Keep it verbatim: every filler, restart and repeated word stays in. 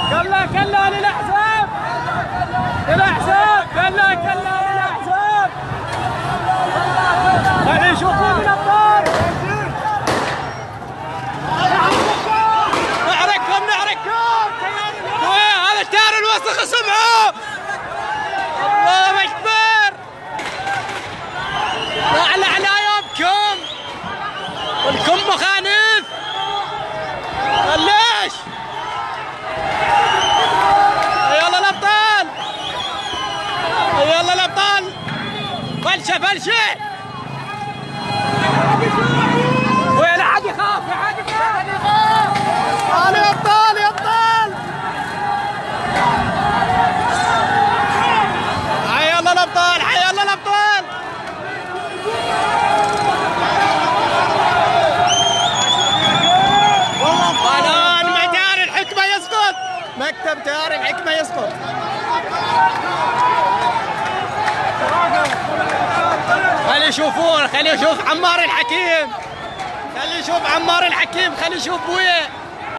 كلا كلا للأحزاب، للأحزاب، كلا كلا للأحزاب. خلي يشوفون الأبطال. نحرقكم نحرقكم. هذا التيار الوسخ سمعوا. الله أكبر. أعلى على يومكم. والكم مخانف. ليش؟ يلا الأبطال. يلا الأبطال. فلشة فلشة. وين أحد يخاف؟ يا حد يخاف. تعالوا يا أبطال يا أبطال. حي الله الأبطال، حي الله الأبطال. والآن معيار الحكمة يسقط. مكتب تيار الحكمة يسقط. خلي يشوفون، خلي يشوف عمار الحكيم، خلي يشوف عمار الحكيم، خلي يشوف بويه.